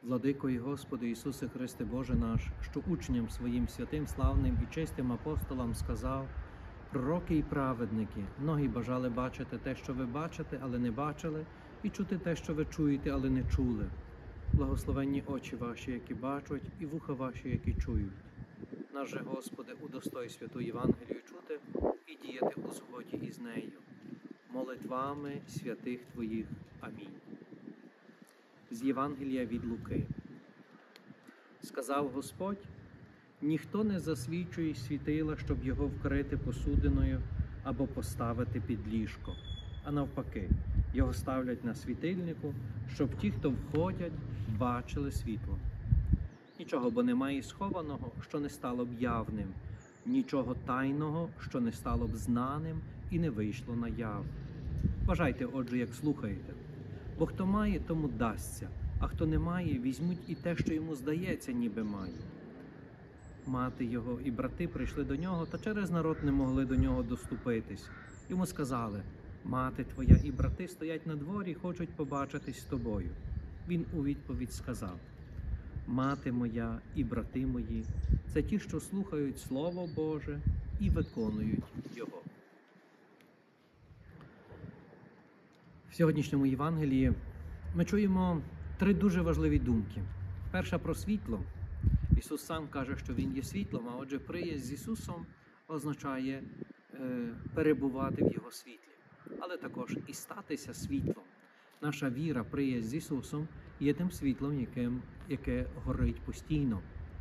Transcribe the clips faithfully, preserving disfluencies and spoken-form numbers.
Владико і Господи Ісусе Христе Боже наш, що учням своїм святим, славним і чистим апостолам сказав: пророки і праведники, многі бажали бачити те, що ви бачите, але не бачили, і чути те, що ви чуєте, але не чули. Благословенні очі ваші, які бачать, і вуха ваші, які чують. Наш же Господи, удостой святу Євангелію чути і діяти у згоді із нею. Молитвами святих Твоїх. Амінь. З Євангелія від Луки. Сказав Господь: ніхто не засвічує світила, щоб його вкрити посудиною або поставити під ліжко, а навпаки, його ставлять на світильнику, щоб ті, хто входять, бачили світло. Нічого бо немає схованого, що не стало б явним, нічого тайного, що не стало б знаним і не вийшло наяв. Вважайте, отже, як слухаєте. Бо хто має, тому дасться, а хто не має, візьмуть і те, що йому здається, ніби має. Мати його і брати прийшли до нього, та через народ не могли до нього доступитись. Йому сказали: мати твоя і брати стоять на дворі і хочуть побачитись з тобою. Він у відповідь сказав: мати моя і брати мої – це ті, що слухають Слово Боже і виконують його. В сьогоднішньому Євангелії ми чуємо три дуже важливі думки. Перша про світло. Ісус сам каже, що Він є світлом, а отже, приязь з Ісусом означає е, перебувати в Його світлі, але також і статися світлом. Наша віра, приязь з Ісусом є тим світлом, яким, яке горить постійно.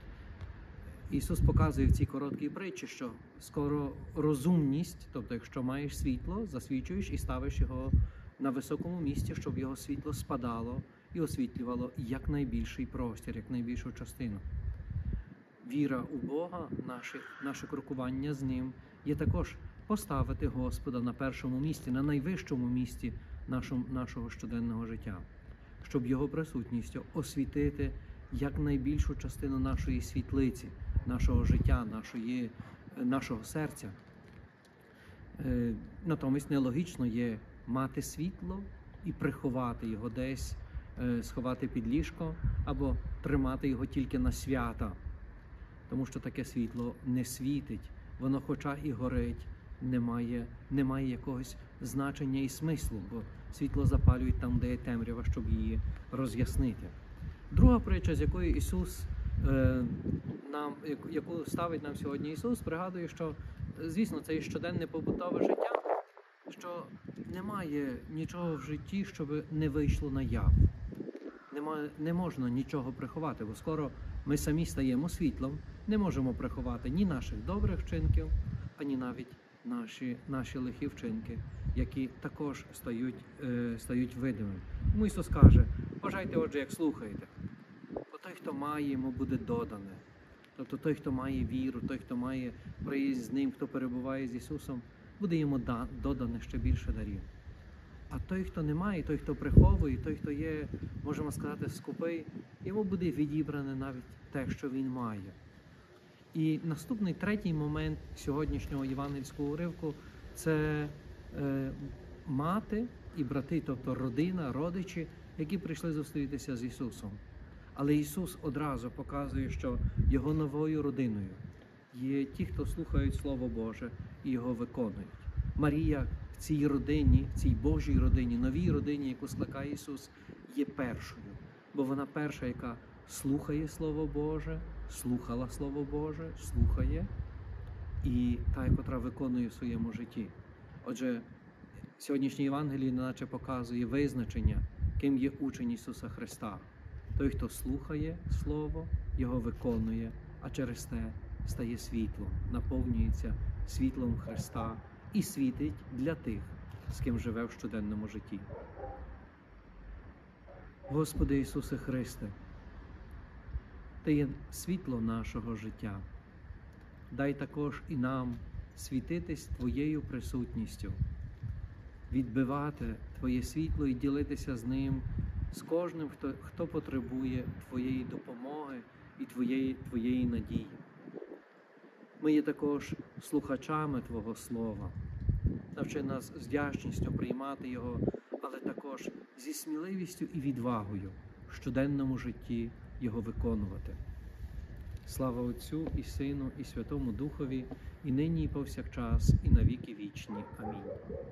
Ісус показує в цій короткій притчі, що скоро розумність, тобто якщо маєш світло, засвічуєш і ставиш його на високому місці, щоб його світло спадало і освітлювало якнайбільший простір, якнайбільшу частину. Віра у Бога, наше, наше крокування з Ним є також поставити Господа на першому місці, на найвищому місці нашого, нашого щоденного життя, щоб Його присутністю освітити якнайбільшу частину нашої світлиці, нашого життя, нашої, нашого серця. Е, натомість нелогічно є мати світло і приховати його десь, е, сховати під ліжко або тримати його тільки на свята. Тому що таке світло не світить, воно хоча і горить, не має, не має якогось значення і смислу, бо світло запалюють там, де є темрява, щоб її роз'яснити. Друга притча, з якої Ісус, е, нам, яку ставить нам сьогодні Ісус, пригадує, що, звісно, це і щоденне побутове життя, що немає нічого в житті, щоб не вийшло наяв. Немає, не можна нічого приховати, бо скоро ми самі стаємо світлом, не можемо приховати ні наших добрих вчинків, ані навіть наші, наші лихі вчинки, які також стають, е, стають видимими. Тому Ісус каже: бажайте, отже, як слухаєте. Бо той, хто має, йому буде додане. Тобто той, хто має віру, той, хто має приязь з Ним, хто перебуває з Ісусом, буде йому додане ще більше дарів. А той, хто не має, той, хто приховує, той, хто є, можемо сказати, скупий, йому буде відібране навіть те, що він має. І наступний, третій момент сьогоднішнього євангельського уривку – це е, мати і брати, тобто родина, родичі, які прийшли зустрітися з Ісусом. Але Ісус одразу показує, що Його новою родиною є ті, хто слухають Слово Боже і його виконують. Марія в цій родині, в цій Божій родині, новій родині, яку скликає Ісус, є першою. Бо вона перша, яка слухає Слово Боже, слухала Слово Боже, слухає, і та, яка виконує в своєму житті. Отже, сьогоднішнє Євангеліє наче показує визначення, ким є учень Ісуса Христа. Той, хто слухає Слово, його виконує, а через те стає світлом, наповнюється світлом Христа і світить для тих, з ким живе в щоденному житті. Господи Ісусе Христе, Ти є світло нашого життя. Дай також і нам світитись Твоєю присутністю, відбивати Твоє світло і ділитися з ним, з кожним, хто, хто потребує Твоєї допомоги і Твоєї, Твоєї надії. Ми є також слухачами Твого Слова. Навчи нас з вдячністю приймати його, але також зі сміливістю і відвагою в щоденному житті його виконувати. Слава Отцю і Сину, і Святому Духові, і нині, і повсякчас, і на віки вічні. Амінь.